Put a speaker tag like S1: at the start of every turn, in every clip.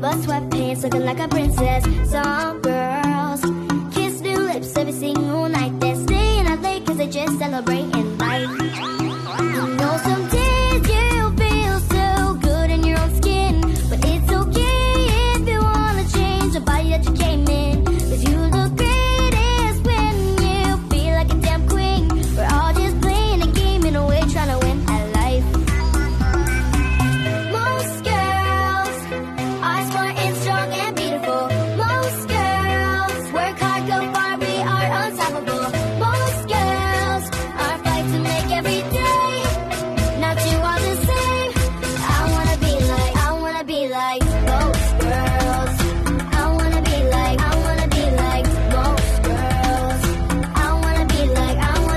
S1: but sweatpants, looking like a princess. Some girls kiss their lips every single night. They're staying out late cause they just celebrating life. You know some days you feel so good in your own skin, but it's okay if you wanna change the body that you came in. Cause you look greatest when you feel like a damn queen. We're all just playing a game in a way, trying to win at life. Most girls are smart and strong and beautiful. Most girls work hard, go far, we are unstoppable. Most girls are fight to make every day. Not you all the same. I wanna be like most girls. I wanna be like most girls. I wanna be like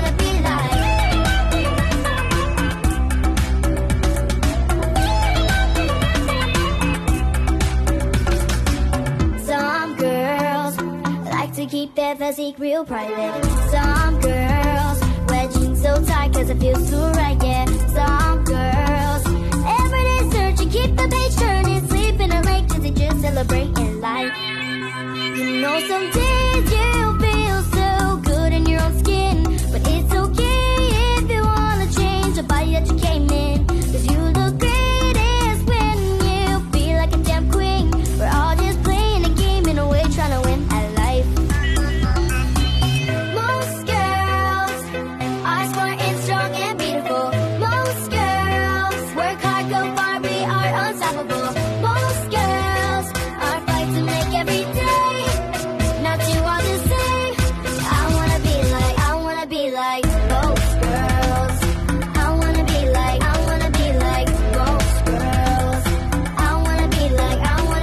S1: Some girls like to keep their physique real private. Some girls wear jeans so tight cause it feels so right, yeah. Some girls everyday searching, keep the page turning, sleeping late cause they just celebrating life. You know some days you feel so good in your own skin, but it's okay if you wanna change the body that you came in. Cause you look greatest when you feel like a damn queen. We're all just playing a game in a way, trying to win at life. Most girls are smart and strong and beautiful. Most girls work hard, go far, we are unstoppable. Most girls are fight to make every day. Not you all the same. I wanna be like most girls. I wanna be like most girls. I wanna be like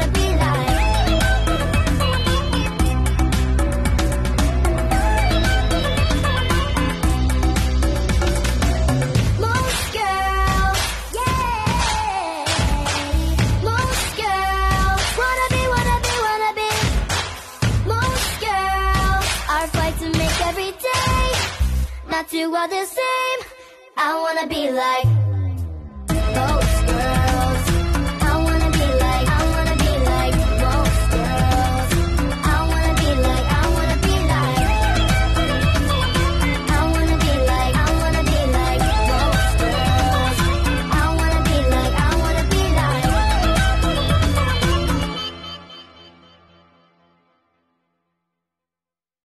S1: most girls, yeah. Most girls wanna be. Most girls are fight to make every day. Not two are the same. I wanna be like